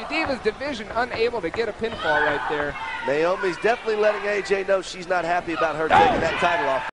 Divas division unable to get a pinfall right there. Naomi's definitely letting AJ know she's not happy about her taking that title off.